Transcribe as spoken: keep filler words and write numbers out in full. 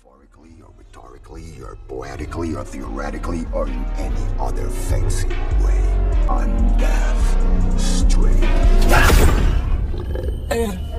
Metaphorically or rhetorically or poetically or theoretically or in any other fancy way. I'm deaf, straight.